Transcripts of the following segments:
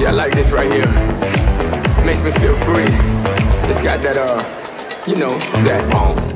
Yeah, I like this right here. Makes me feel free. It's got that, you know, that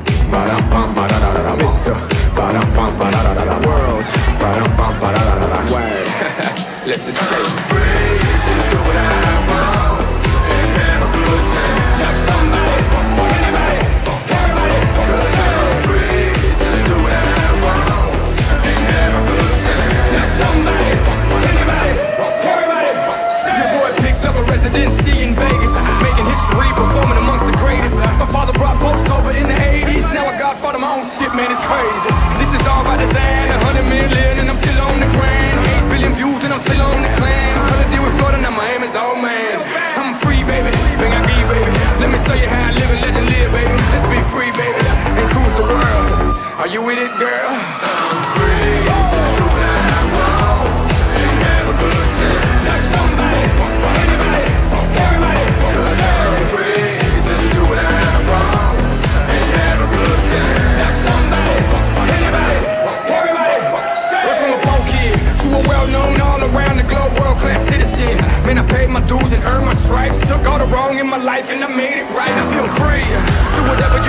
Mr. World. Word. Let's just stay free to do what I want and have a good time. Now somebody, anybody, everybody, 'cause I'm free to do what I want and have a good time. Now somebody, anybody, everybody, your boy picked up a residency in Vegas, making history, performing amongst the greatest. My father brought boats over in the 80s. Now I godfather my own shit, man, it's crazy. This is all by design. 100 million and I'm still on the grind. 8 billion views and I'm still on the climb. Had to deal with Florida, now Miami's all man. I'm free, baby, bring I be, baby. Let me show you how I live and let you live, baby. Let's be free, baby, and cruise the world. Are you with it, girl? I'm free to do what I want and have a good time. Now somebody, anybody, everybody, 'cause I'm free to do what I want and have a good time. Now somebody, anybody, everybody. We're from a poor kid to a well-known all around the globe, world-class citizen. Man, I paid my dues and earned my stripes. Took all the wrong in my life and I made it right. I feel free. Do whatever you